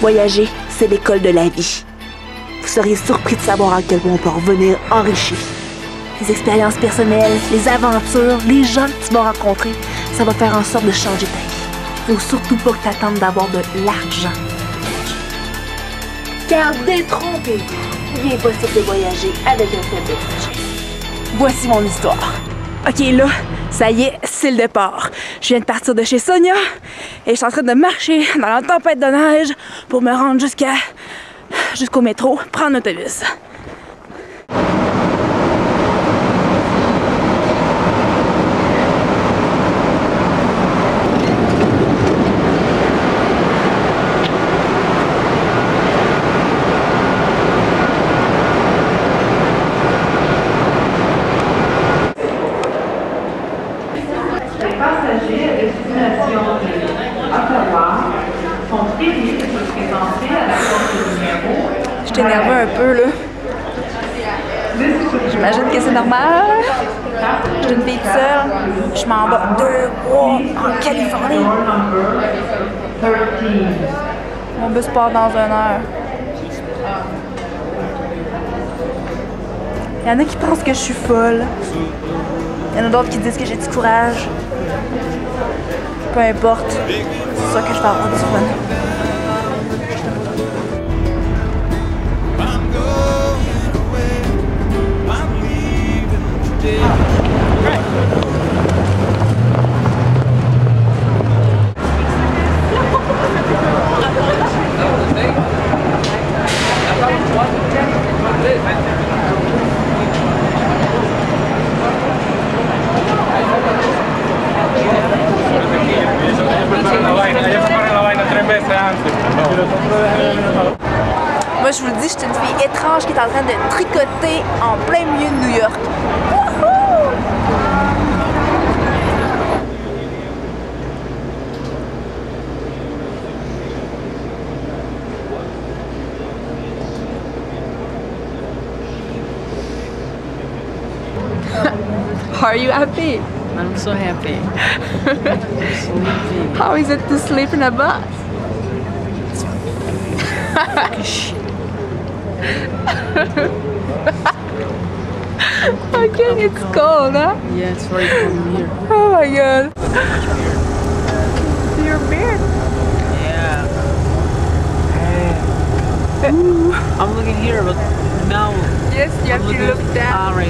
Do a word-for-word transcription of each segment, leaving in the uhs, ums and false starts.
Voyager, c'est l'école de la vie. Vous seriez surpris de savoir à quel point on peut revenir enrichi. Les expériences personnelles, les aventures, les gens que tu vas rencontrer, ça va faire en sorte de changer ta vie. Faut surtout pas que tu attendes d'avoir de l'argent. Car détrompez-vous, il est possible de voyager avec un faible budget. Voici mon histoire. Ok, là, ça y est, c'est le départ. Je viens de partir de chez Sonia et je suis en train de marcher dans la tempête de neige pour me rendre jusqu'à jusqu'au métro, prendre l'autobus. Je t'ai énervé un peu là. J'imagine que c'est normal. Je suis une fille seule. Je m'en vais deux mois en Californie. Mon bus part dans une heure. Il y en a qui pensent que je suis folle. Il y en a d'autres qui disent que j'ai du courage. Peu importe. C'est ça que je vais avoir du fun. Moi, je vous le dis, je suis une fille étrange qui est en train de tricoter en plein milieu de New York. Are you happy? I'm so happy. How is it to sleep in a bus? Okay, it's cold, huh? Yeah, it's very cold here. Oh my god. Your beard? Yeah. Hey. I'm looking here, but now. Yes, you have I'm to look looking- down. Ah, right.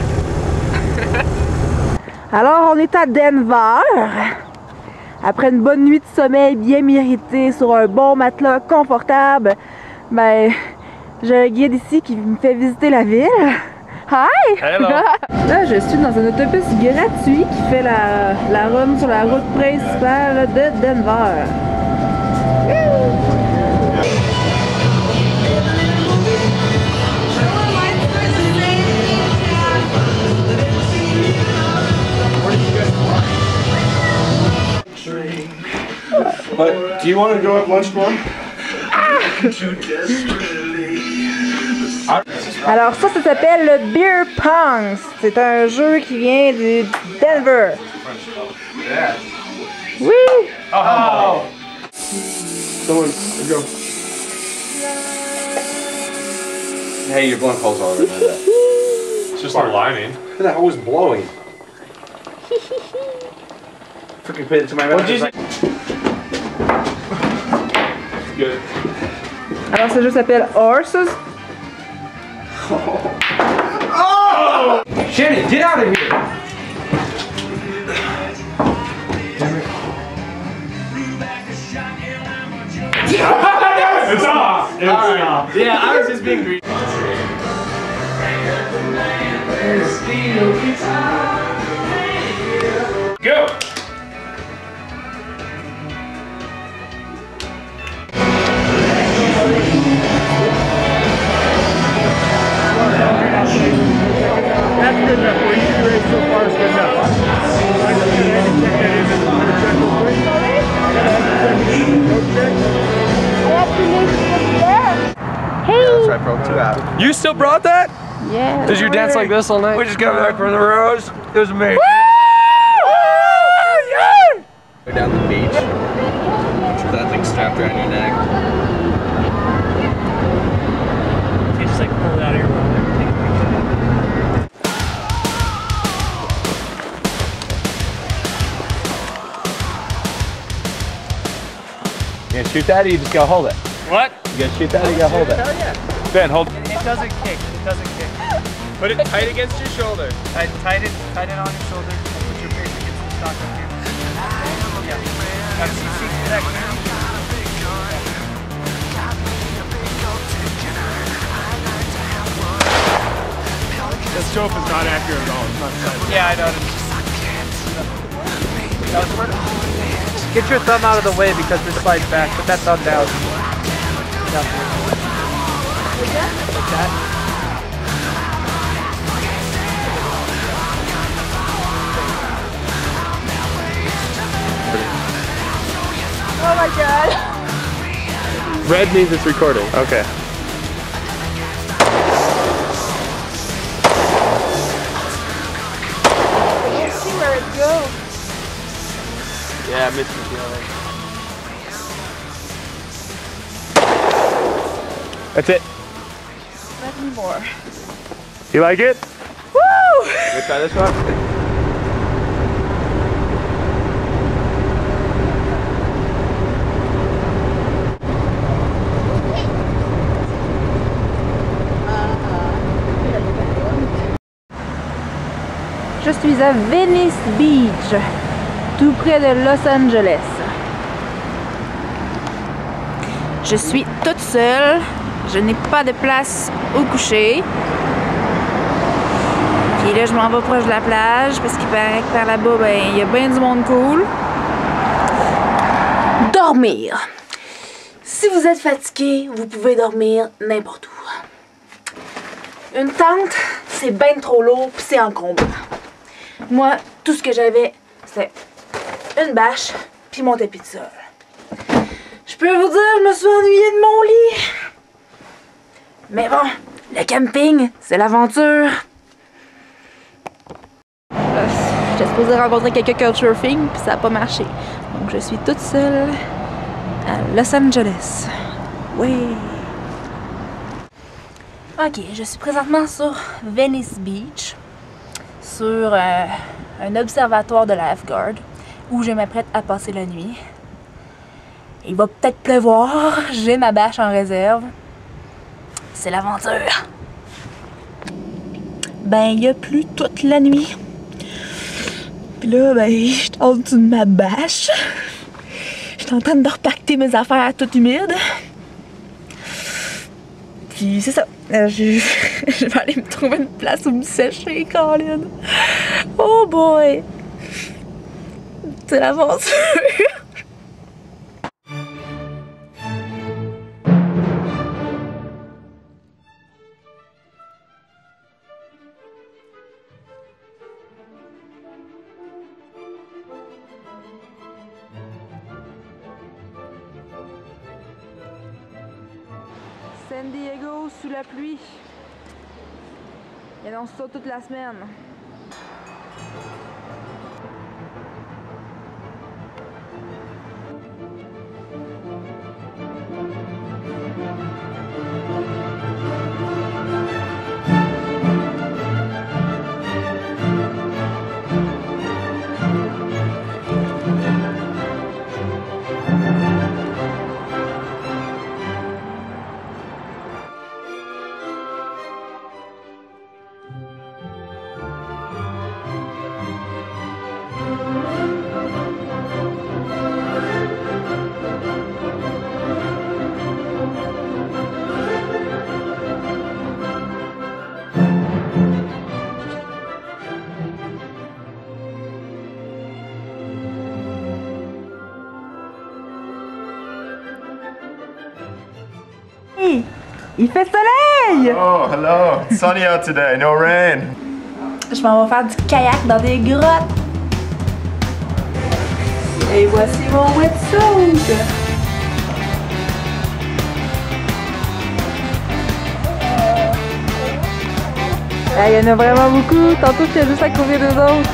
Alors, on est à Denver. Après une bonne nuit de sommeil bien méritée sur un bon matelas confortable, ben, j'ai un guide ici qui me fait visiter la ville. Hi! Hello! Là, je suis dans un autobus gratuit qui fait la, la run sur la route principale de Denver. But do you want to go at lunch tomorrow? Alors ça, ça s'appelle le Beer Pong. C'est un jeu qui vient de Denver. Oui! Oh! Someone, go. Hey, your blowing holes all over that. It's just our lining. That hose blowing. Freaking put it to my mouth. What'd you say? Good. Alors ce jeu s'appelle Horses. Oh! Shannon, get out of here! It's off! It's All right. off. Yeah, I was just being greedy. Go! That's good enough. What you raised so far is good enough. Hey! Yeah, that's right, broke two out. You still brought that? Yeah. Did you dance like this all night? We just got back from the rose. It was amazing. Go down the beach. That thing strapped around your neck. pull it out of your wallet and take a You gonna shoot that or you just gotta hold it? What? You gotta shoot that or you gotta hold it? Hell yeah. Ben, hold It, it doesn't kick. It doesn't kick. Put it tight against your shoulder. Tight, tight it, tight it on your shoulder. And put your face against the shotgun here. Yeah. Got to see seat to that camera. This scope is not accurate at all. It's not tight. Yeah, I noticed. Get your thumb out of the way because this slides back. Put that thumb down. Down here. Like that. Oh my god. Red means it's recording. Okay. Let's see where it goes. Yeah, I missed it. That's it. Let me more. You like it? Woo! Let's try this one. Je suis à Venice Beach, tout près de Los Angeles. Je suis toute seule, je n'ai pas de place où coucher. Puis là, je m'en vais proche de la plage parce qu'il paraît que par là-bas, ben, il y a bien du monde cool. Dormir. Si vous êtes fatigué, vous pouvez dormir n'importe où. Une tente, c'est bien trop lourd puis c'est encombrant. Moi, tout ce que j'avais, c'était une bâche puis mon tapis de sol. Je peux vous dire, je me suis ennuyée de mon lit. Mais bon, le camping, c'est l'aventure. Euh, J'étais supposée rencontrer quelqu'un couchsurfing puis ça n'a pas marché. Donc je suis toute seule à Los Angeles. Oui. Ok, je suis présentement sur Venice Beach, sur euh, un observatoire de lifeguard où je m'apprête à passer la nuit. Il va peut-être pleuvoir, j'ai ma bâche en réserve. C'est l'aventure. Ben, il a plu toute la nuit. Puis là, ben, je suis en dessous de ma bâche. Je suis en train de repacter mes affaires toutes humides. Puis c'est ça. Euh, je... je vais aller me trouver une place où me sécher, Colin. Oh boy! C'est l'aventure! San Diego sous la pluie. Il annonce ça toute la semaine. Il fait soleil! Oh, hello. It's sunny out today, no rain. Je m'en vais faire du kayak dans des grottes. Et voici mon wetsuit. Ah, il y en a vraiment beaucoup. Tantôt, j'étais juste à côté d'eux autres.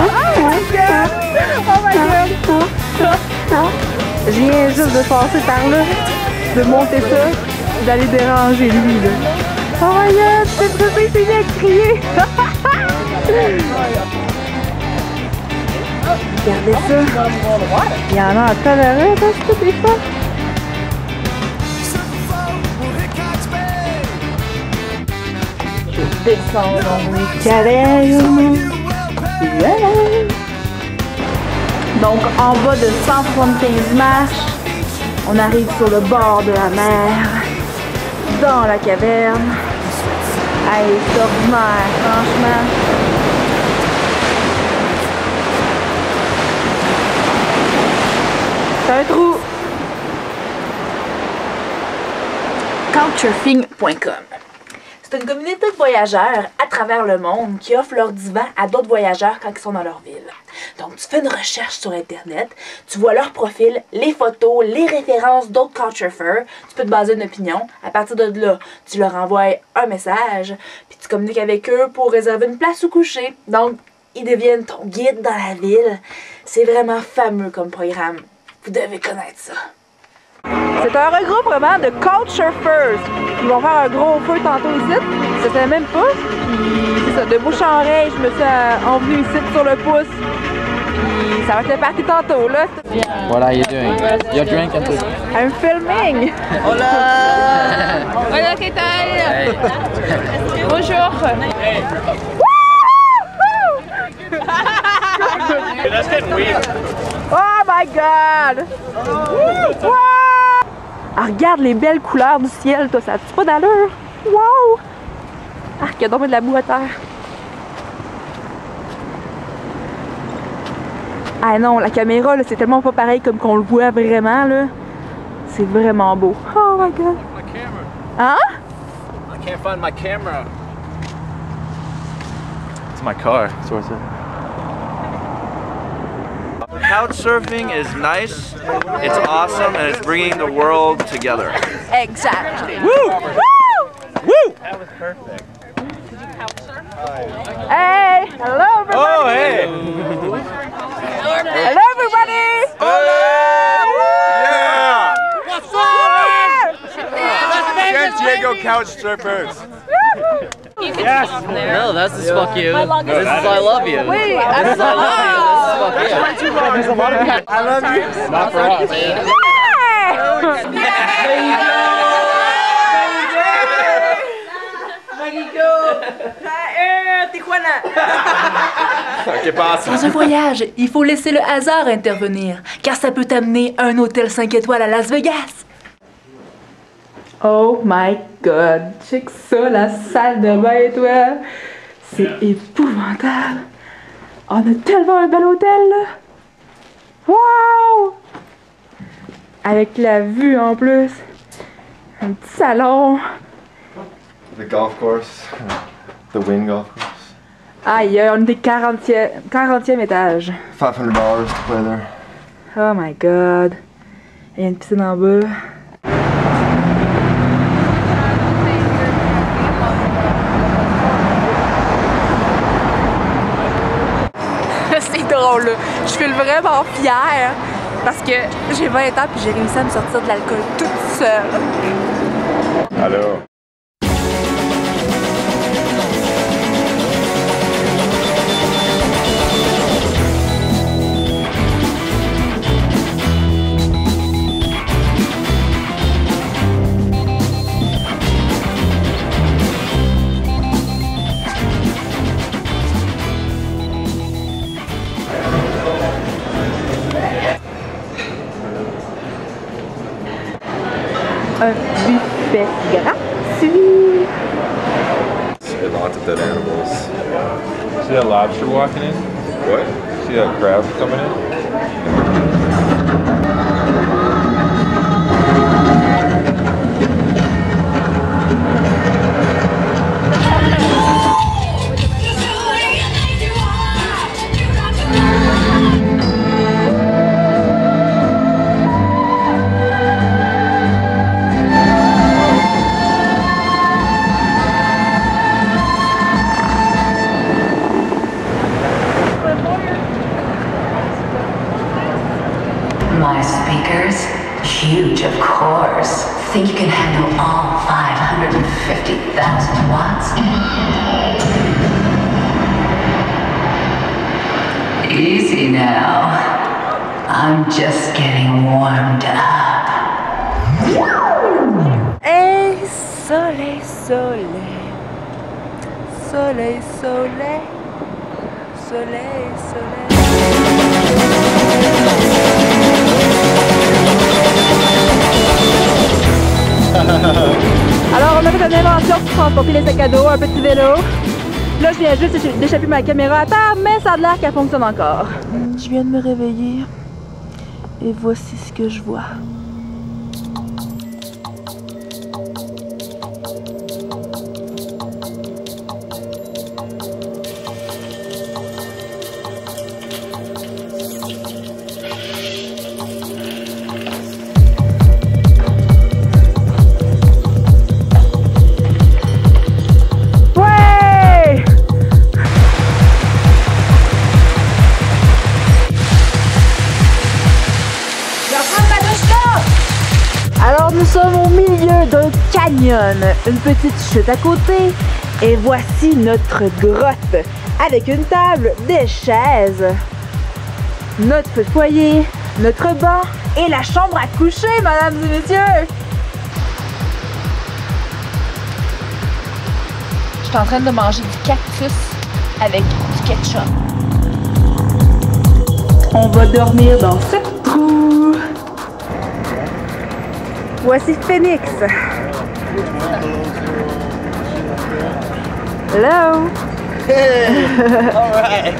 Oh my god! Je viens juste de passer par là, de monter ça, d'aller déranger lui là. Oh my god! C'est trop c'est bien crié! Regardez ça! Il y en a en tabaret parce que c'est pas. Je descends dans mes cavernes. Yeah. Donc en bas de cent soixante-quinze marches, on arrive sur le bord de la mer, dans la caverne. Hey, c'est ordinaire, franchement. C'est un trou. Couchsurfing point com. C'est une communauté de voyageurs à travers le monde qui offre leur divan à d'autres voyageurs quand ils sont dans leur ville. Donc, tu fais une recherche sur Internet, tu vois leur profil, les photos, les références d'autres couchsurfers, tu peux te baser une opinion. À partir de là, tu leur envoies un message, puis tu communiques avec eux pour réserver une place où coucher. Donc, ils deviennent ton guide dans la ville. C'est vraiment fameux comme programme. Vous devez connaître ça. C'est un regroupement de couchsurfers. Ils vont faire un gros feu tantôt ici. Ça fait même pas. Puis c'est ça, de bouche en oreille, je me suis euh, envenue ici sur le pouce. Puis ça va être le party tantôt là. What are you doing? You're drinking too. I'm filming. Hola! Hola, ¿qué tal? Hey. Bonjour. Hey. Dude, that's getting weird. Oh my god! Wow! Ah, regarde les belles couleurs du ciel, toi, ça a-tu pas d'allure? Wow! Ah, il y a donc de la boue à terre. Ah non, la caméra, c'est tellement pas pareil comme qu'on le voit vraiment, là. C'est vraiment beau. Oh my god! Hein? I can't find my camera. It's my car. That's what I said. Couchsurfing is nice, it's awesome, and it's bringing the world together. Exactly. Woo! Woo! Woo! That was perfect. Hey! Hello, everybody! Oh, hey! Hello, everybody! Yeah! What's up? San Diego Couchsurfers. Yes. No, that's just fuck you. This is I love you. Wait, This is I love you. This is fuck you. There's a lot of people. I love you. Not for us. Dans un voyage, il faut laisser le hasard intervenir, car ça peut t'amener à un hôtel cinq étoiles à Las Vegas. Oh my god, check ça, la salle de bain, toi. C'est épouvantable. On a tellement un bel hôtel, là. Wow! Avec la vue en plus. Un petit salon. The golf course, the Wynn golf course. Aïe, on est quarantième, quarantième étage. five hundred dollars to play there. Oh my god. Il y a une piscine en bas. C'est drôle, là. Je suis vraiment fière parce que j'ai vingt ans puis j'ai réussi à me sortir de l'alcool toute seule. Allô? Un buffet gratuit. A lot of dead animals. See that lobster walking in? What? See that crab coming in? My speakers? Huge, of course. Think you can handle all five hundred fifty thousand watts? Easy now. I'm just getting warmed up. Hey, soleil, soleil. Soleil, soleil. Soleil, soleil. Alors, on a fait une invention pour transporter les sacs à dos, un petit vélo. Là, je viens juste d'échapper ma caméra à terre, mais ça a l'air qu'elle fonctionne encore. Je viens de me réveiller et voici ce que je vois. Nous sommes au milieu d'un canyon, une petite chute à côté, et voici notre grotte avec une table, des chaises, notre feu de foyer, notre banc et la chambre à coucher, mesdames et messieurs. Je suis en train de manger du cactus avec du ketchup. On va dormir dans cette trou. Voici Phoenix. Hello. Hey. All right.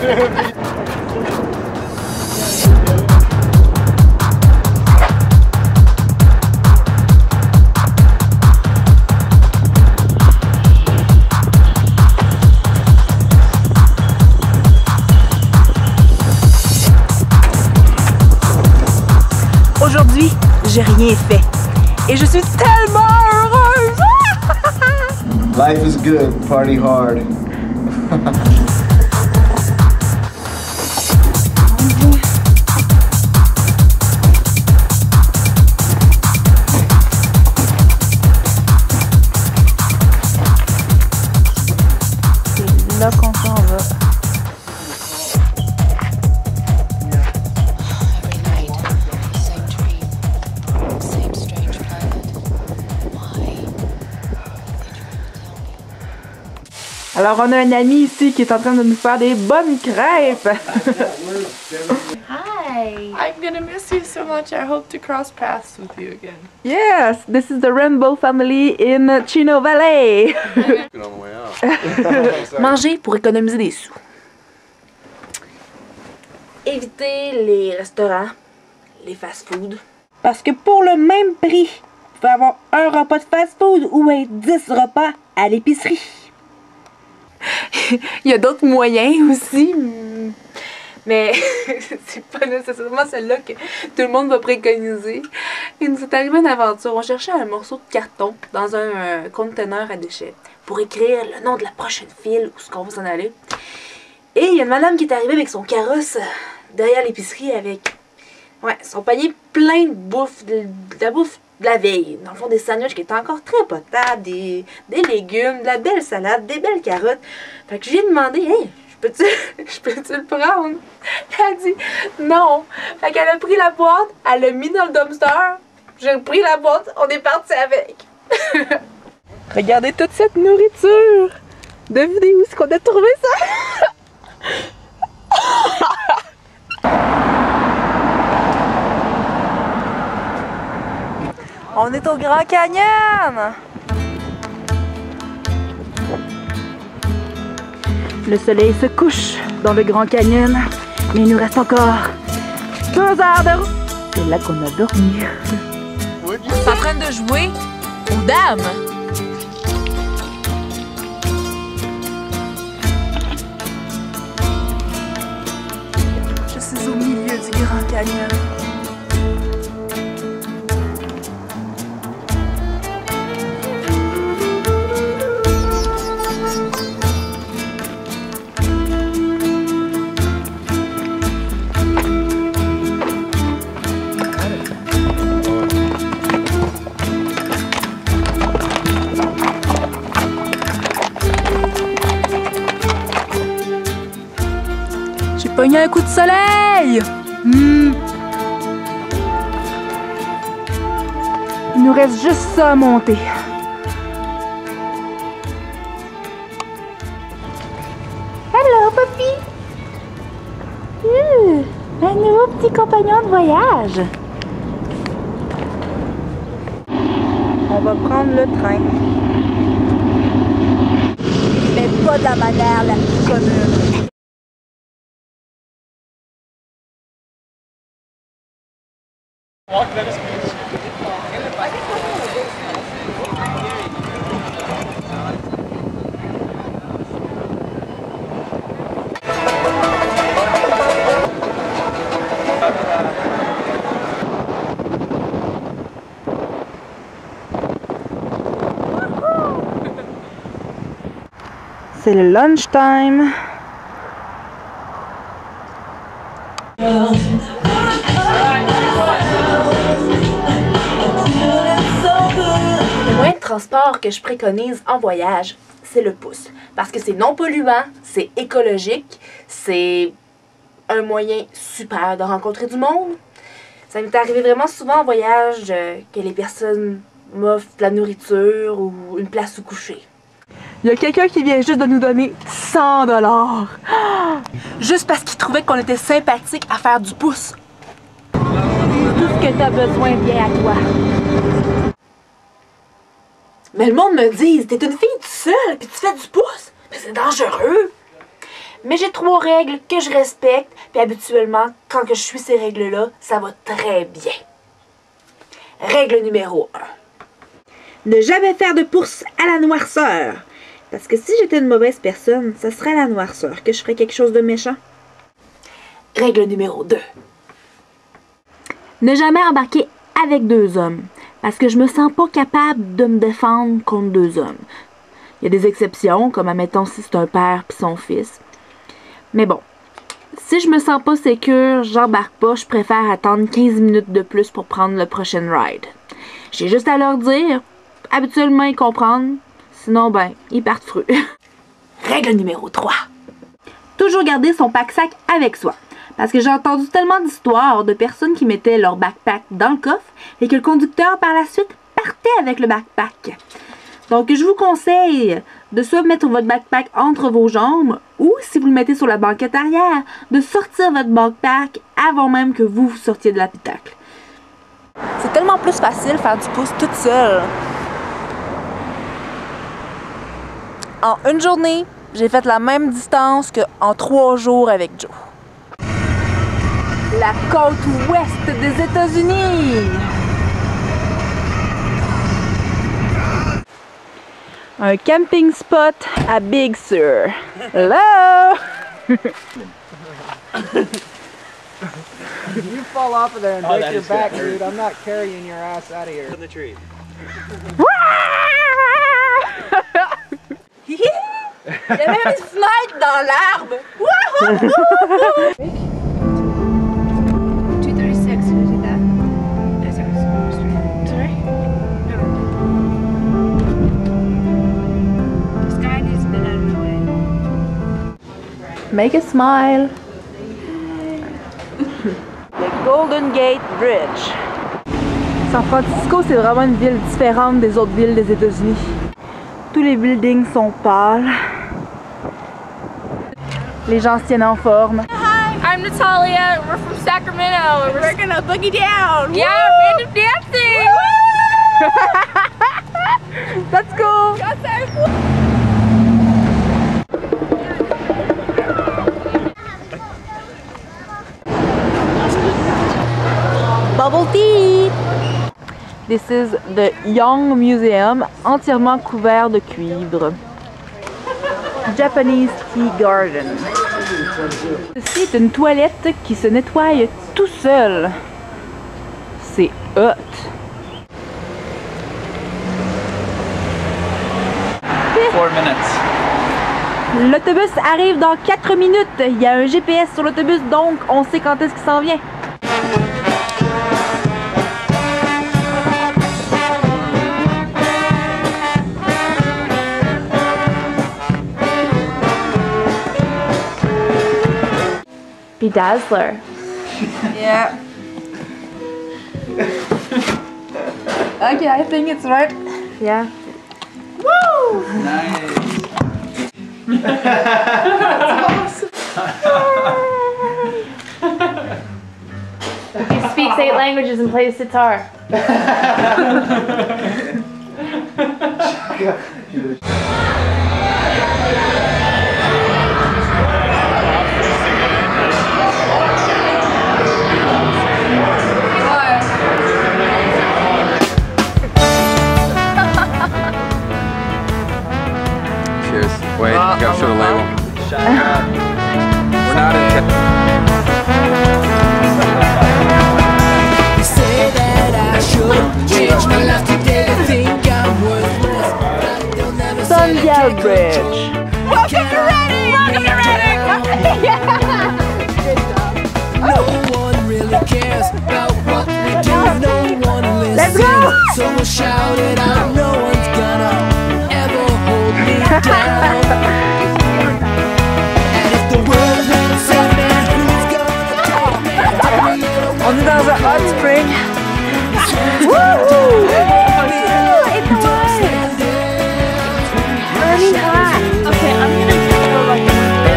Aujourd'hui, j'ai rien fait. Et je suis tellement heureuse! Life is good, party hard. C'est là qu'on s'en va. Alors, on a un ami ici qui est en train de nous faire des bonnes crêpes. Hi. I'm gonna miss you so much. I hope to cross paths with you again. Yes, this is the Rainbow family in Chino Valley. Manger pour économiser des sous. Évitez les restaurants, les fast-food. Parce que pour le même prix, vous pouvez avoir un repas de fast-food ou un dix repas à l'épicerie. Il y a d'autres moyens aussi, mais c'est pas nécessairement celle-là que tout le monde va préconiser. Il nous est arrivé une aventure. On cherchait un morceau de carton dans un euh, conteneur à déchets pour écrire le nom de la prochaine file ou ce qu'on va s'en aller. Et il y a une madame qui est arrivée avec son carrosse derrière l'épicerie avec ouais, son panier plein de bouffe, de, de la bouffe de la veille. Dans le fond, des sandwichs qui étaient encore très potables, des, des légumes, de la belle salade, des belles carottes. Fait que je lui ai demandé, hey, je peux-tu je peux-tu le prendre? Elle a dit non. Fait qu'elle a pris la boîte, elle l'a mis dans le dumpster. J'ai pris la boîte, on est parti avec. Regardez toute cette nourriture. Devinez où est-ce qu'on a trouvé ça? On est au Grand Canyon! Le soleil se couche dans le Grand Canyon, mais il nous reste encore deux heures de route. C'est là qu'on a dormi. T'es en train de jouer aux dames. Je suis au milieu du Grand Canyon. pogner un coup de soleil! Hmm. Il nous reste juste ça à monter. Hello, Poppy! Euh, un nouveau petit compagnon de voyage. On va prendre le train. Mais pas de la manière la plus commune. C'est le lunch time. Le moyen de transport que je préconise en voyage, c'est le pouce. Parce que c'est non polluant, c'est écologique, c'est un moyen super de rencontrer du monde. Ça m'est arrivé vraiment souvent en voyage euh, que les personnes m'offrent de la nourriture ou une place où coucher. Il y a quelqu'un qui vient juste de nous donner cent dollars. Juste parce qu'il trouvait qu'on était sympathique à faire du pouce. Tout ce que t'as besoin vient à toi. Mais le monde me dit, t'es une fille toute seule, puis tu fais du pouce. Mais c'est dangereux. Mais j'ai trois règles que je respecte, puis habituellement, quand que je suis ces règles-là, ça va très bien. Règle numéro un. Ne jamais faire de pouce à la noirceur. Parce que si j'étais une mauvaise personne, ça serait à la noirceur que je ferais quelque chose de méchant. Règle numéro deux. Ne jamais embarquer avec deux hommes. Parce que je me sens pas capable de me défendre contre deux hommes. Il y a des exceptions, comme admettons si c'est un père puis son fils. Mais bon, si je me sens pas sécure, j'embarque pas, je préfère attendre quinze minutes de plus pour prendre le prochain ride. J'ai juste à leur dire, habituellement ils comprennent, sinon ben, ils partent freux. Règle numéro trois. Toujours garder son pack-sac avec soi. Parce que j'ai entendu tellement d'histoires de personnes qui mettaient leur backpack dans le coffre et que le conducteur par la suite partait avec le backpack. Donc je vous conseille de soit mettre votre backpack entre vos jambes ou si vous le mettez sur la banquette arrière, de sortir votre backpack avant même que vous, vous sortiez de l'habitacle. C'est tellement plus facile faire du pouce toute seule. En une journée, j'ai fait la même distance qu'en trois jours avec Joe. La côte ouest des États-Unis. Un camping spot à Big Sur. Hello! If you fall off of there and Oh, break that your is back, good. dude, I'm not carrying your ass out of here. In the tree. Il y a même une fenêtre dans l'arbre! two thirty-six, did I do that? Yes, I was sorry. No. This guy needs to get out of the way. Make a smile. Le Golden Gate Bridge. San Francisco, c'est vraiment une ville différente des autres villes des États-Unis. Tous les buildings sont pâles. Les gens se tiennent en forme. Hi, I'm Natalia. We're from Sacramento. We're, we're gonna boogie down. Yeah, random dancing. That's cool. That's so cool. Bubble tea! This is the Young Museum, entièrement couvert de cuivre. Japanese Tea Garden. Ceci est une toilette qui se nettoie tout seul. C'est hot. Four minutes. L'autobus arrive dans quatre minutes. Il y a un G P S sur l'autobus, donc on sait quand est-ce qu'il s'en vient. Bedazzler. Yeah. Okay, I think it's right. Yeah. Woo! Nice. He speaks eight languages and plays guitar. Cheers. Wait, you gotta show the label. We're not in. You say that I should change my life today. I think I'm worthless. Sundial Bridge. Welcome to Reading! Welcome to Reading! No one really cares about what we do. No one listens. Let's go! So we'll shout it out. No one's gonna ever hold me down. And if the world won't save me, who's gonna take me? On est dans un hot spring. Wouhou! It's the way! Burning hot. Okay, I'm gonna go like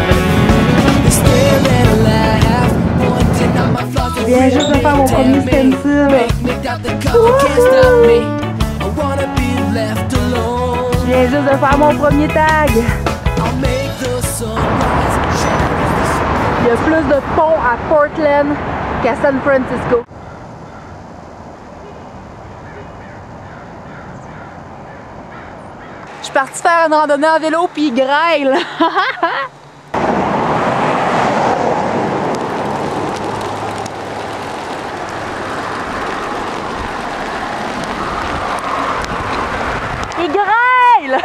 Je viens juste de faire mon premier stencil. Je viens juste de faire mon premier tag. Il y a plus de ponts à Portland qu'à San Francisco. Je suis partie faire une randonnée en vélo puis il grêle. Il grêle!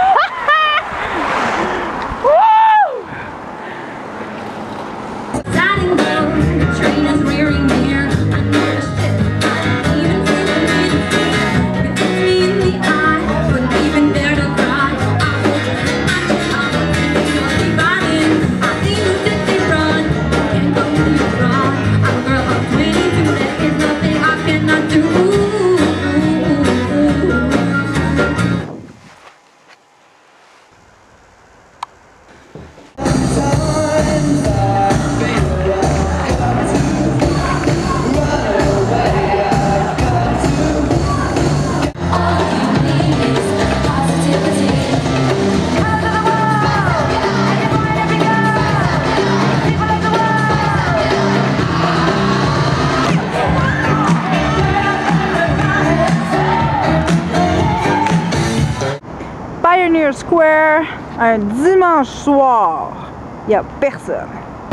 Pioneer Square, un dimanche soir. Il n'y a personne.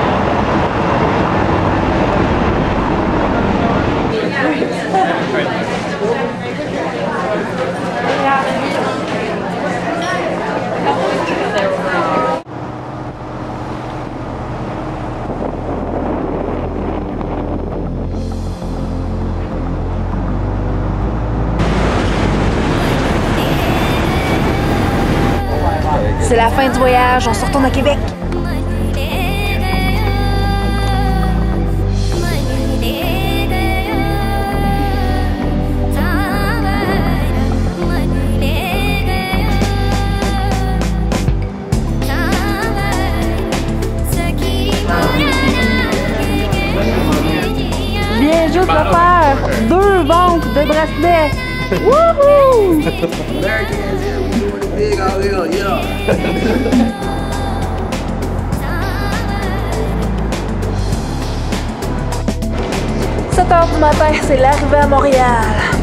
C'est la fin du voyage, on se retourne à Québec. Je viens juste de faire deux ventes de bracelets. Wouhou! sept heures du matin, c'est l'arrivée à Montréal.